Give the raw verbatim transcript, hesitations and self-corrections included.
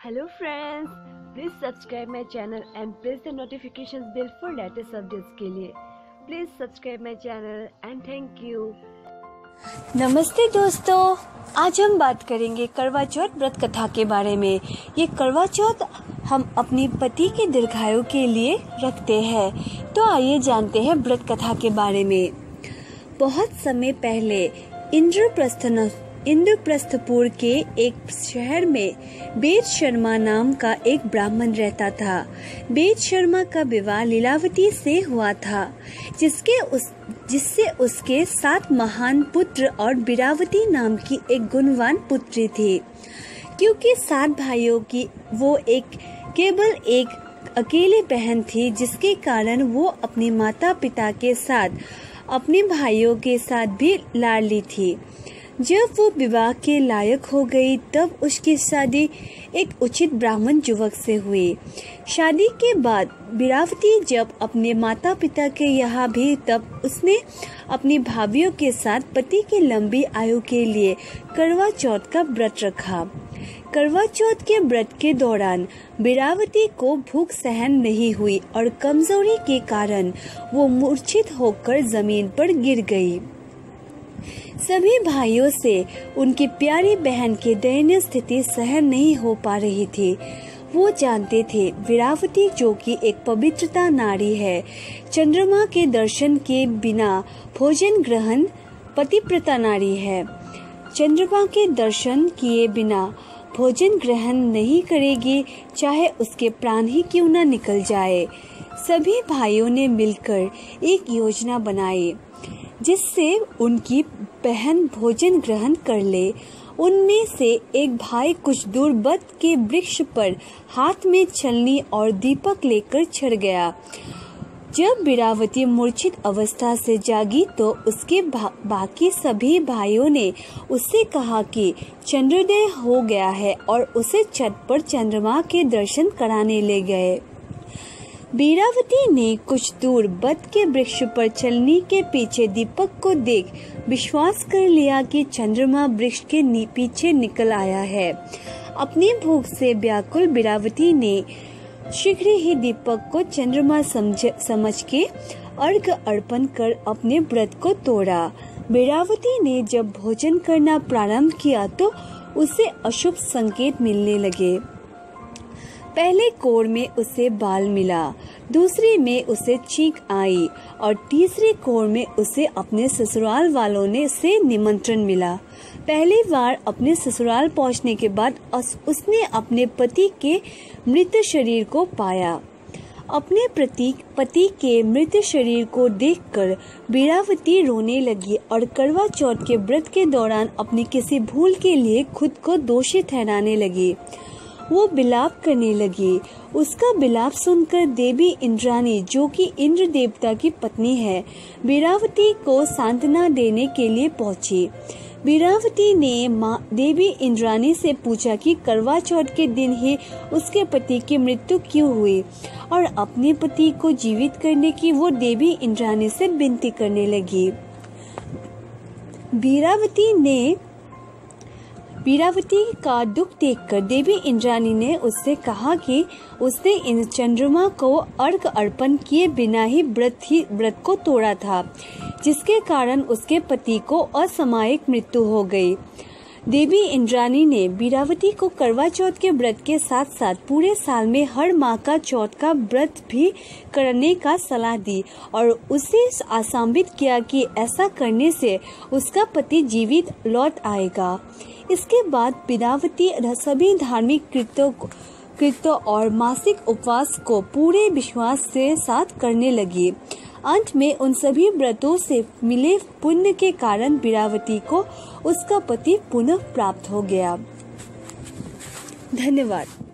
Hello friends, please subscribe my channel and press the notifications bell for latest updates के लिए. Please subscribe my channel and thank you. नमस्ते दोस्तों, आज हम बात करेंगे करवा चौथ व्रत कथा के बारे में। ये करवा चौथ हम अपनी पति के दीर्घायु के लिए रखते हैं। तो आइए जानते हैं व्रत कथा के बारे में। बहुत समय पहले इंद्रप्रस्थ इंद्रप्रस्थपुर के एक शहर में वेद शर्मा नाम का एक ब्राह्मण रहता था। वेद शर्मा का विवाह लीलावती से हुआ था, जिसके उस जिससे उसके सात महान पुत्र और बीरावती नाम की एक गुणवान पुत्री थी। क्योंकि सात भाइयों की वो एक केवल एक अकेली बहन थी, जिसके कारण वो अपने माता पिता के साथ अपने भाइयों के साथ भी लाडली थी। जब वो विवाह के लायक हो गई, तब उसकी शादी एक उचित ब्राह्मण युवक से हुई। शादी के बाद बीरावती जब अपने माता पिता के यहाँ भी, तब उसने अपनी भाभियों के साथ पति की लंबी आयु के लिए करवा चौथ का व्रत रखा। करवा चौथ के व्रत के दौरान बीरावती को भूख सहन नहीं हुई और कमजोरी के कारण वो मूर्छित होकर जमीन पर गिर गई। सभी भाइयों से उनकी प्यारी बहन की दयनीय स्थिति सहन नहीं हो पा रही थी। वो जानते थे बीरावती, जो कि एक पवित्रता नारी है, चंद्रमा के दर्शन के बिना भोजन ग्रहण पतिव्रता नारी है। चंद्रमा के दर्शन किए बिना भोजन ग्रहण नहीं करेगी, चाहे उसके प्राण ही क्यों न निकल जाए। सभी भाइयों ने मिलकर एक योजना बनाई, जिससे उनकी बहन भोजन ग्रहण कर ले। उनमें से एक भाई कुछ दूर बत के वृक्ष पर हाथ में छलनी और दीपक लेकर चढ़ गया। जब बीरावती मूर्छित अवस्था से जागी, तो उसके बाकी सभी भाइयों ने उससे कहा कि चंद्रोदय हो गया है, और उसे छत पर चंद्रमा के दर्शन कराने ले गए। बीरावती ने कुछ दूर बत के वृक्ष पर छलनी के पीछे दीपक को देख विश्वास कर लिया कि चंद्रमा वृक्ष के पीछे निकल आया है। अपनी भूख से व्याकुल बीरावती ने शीघ्र ही दीपक को चंद्रमा समझ समझ के अर्घ्य अर्पण कर अपने व्रत को तोड़ा। बीरावती ने जब भोजन करना प्रारंभ किया, तो उसे अशुभ संकेत मिलने लगे। पहले कोर में उसे बाल मिला, दूसरे में उसे चीख आई और तीसरे कोर में उसे अपने ससुराल वालों ने से निमंत्रण मिला। पहली बार अपने ससुराल पहुंचने के बाद उसने अपने पति के मृत शरीर को पाया। अपने प्रति पति के मृत शरीर को देखकर बीरावती रोने लगी और करवा चौथ के व्रत के दौरान अपनी किसी भूल के लिए खुद को दोषी ठहराने लगी। वो बिलाप करने लगी। उसका बिलाप सुनकर देवी इंद्राणी, जो कि इंद्र देवता की पत्नी है, बीरावती को सांत्वना देने के लिए पहुंची। बीरावती ने माँ देवी इंद्राणी से पूछा कि करवा चौथ के दिन ही उसके पति की मृत्यु क्यों हुई, और अपने पति को जीवित करने की वो देवी इंद्राणी से विनती करने लगी। बीरावती ने बीरावती का दुख देखकर देवी इंद्राणी ने उससे कहा कि उसने इन चंद्रमा को अर्घ्य अर्पण किए बिना ही व्रत ही व्रत को तोड़ा था, जिसके कारण उसके पति को असामयिक मृत्यु हो गई। देवी इंद्राणी ने बीरावती को करवा चौथ के व्रत के साथ साथ पूरे साल में हर माह का चौथ का व्रत भी करने का सलाह दी, और उसे आशान्वित किया कि ऐसा करने से उसका पति जीवित लौट आएगा। इसके बाद बीरावती सभी धार्मिक कृत्यों कृत्यों और मासिक उपवास को पूरे विश्वास से साथ करने लगी। अंत में उन सभी व्रतों से मिले पुण्य के कारण बीरावती को उसका पति पुनः प्राप्त हो गया। धन्यवाद।